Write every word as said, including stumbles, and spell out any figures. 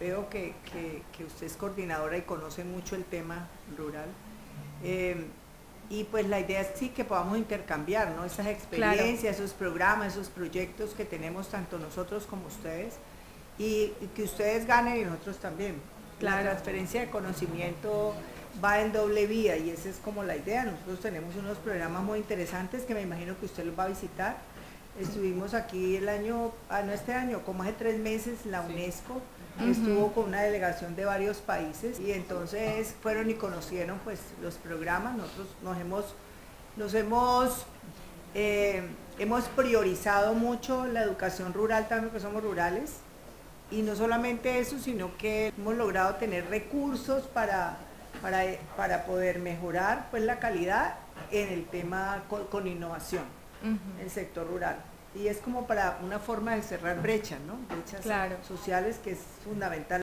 veo que, que, que usted es coordinadora y conoce mucho el tema rural. Eh, y pues la idea es sí que podamos intercambiar, ¿no? Esas experiencias, claro. Esos programas, esos proyectos que tenemos tanto nosotros como ustedes, y, y que ustedes ganen y nosotros también. Claro. La transferencia de conocimiento va en doble vía y esa es como la idea. Nosotros tenemos unos programas muy interesantes que me imagino que usted los va a visitar. Estuvimos aquí el año, ah, no este año, como hace tres meses, la UNESCO uh-huh. estuvo con una delegación de varios países y entonces fueron y conocieron pues los programas. Nosotros nos hemos, nos hemos, eh, hemos priorizado mucho la educación rural, también que somos rurales, y no solamente eso, sino que hemos logrado tener recursos para, para, para poder mejorar pues la calidad en el tema con, con innovación. Uh-huh. El sector rural, y es como para una forma de cerrar brechas, ¿no? Brechas claro. sociales, que es fundamental.